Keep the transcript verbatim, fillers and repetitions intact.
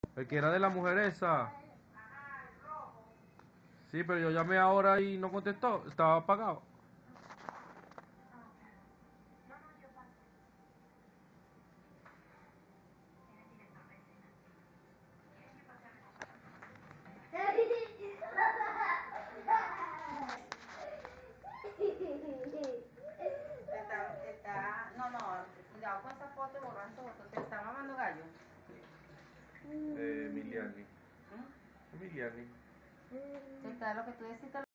El que era de la mujer esa. Sí, pero yo llamé ahora y no contestó. Estaba apagado. Está, está, no, no, cuidado con esa foto y borran todo. Te está mamando gallo. Eh, Emiliani. ¿Mm? Emiliani. Te está lo que tú decís.